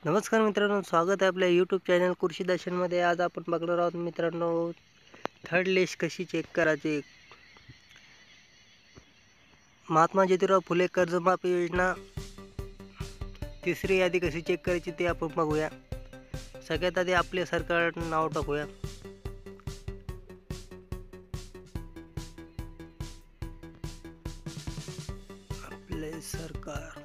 नमस्कार मित्रांनो, स्वागत आहे आपल्या यूट्यूब चॅनल कृषी दर्शनमध्ये। आज आपण बघणार आहोत मित्रांनो, थर्ड लिस्ट कशी चेक करायची, महात्मा ज्योतिराव फुले कर्जमाफी योजना तिसरी यादी कशी चेक करायची ते आपण बघूया। सगळ्यात आधी आपले सरकार नाव टाकूया। आपले सरकार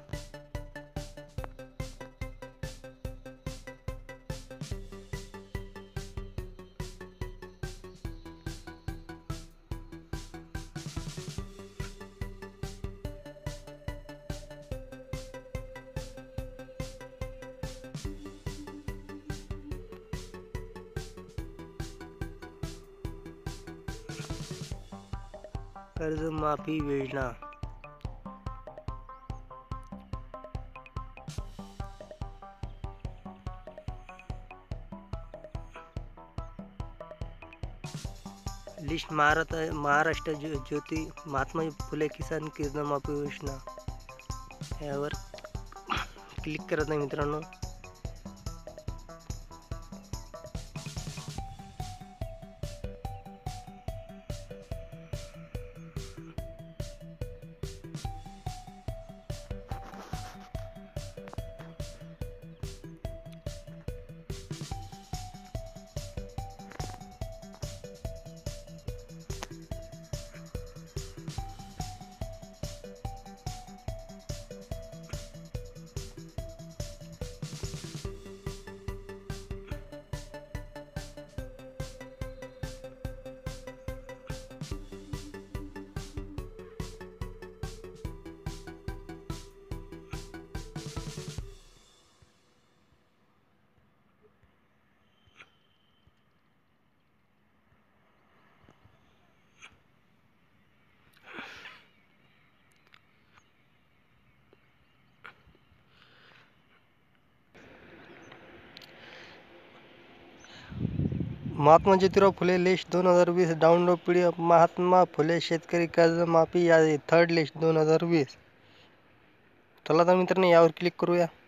कर्जमाफी योजना लिस्ट महाराष्ट्र ज्योती महात्मा फुले किसान कर्जमाफी योजना यावर क्लिक करत आहे मित्रांनो। Mahatma Jyotirao Phule list 2020 download PDF Mahatma Phule शेतकरी कर्जमाफी यादी थर्ड लिस्ट 2020। चला तर मित्रांनो यावर क्लिक करूया।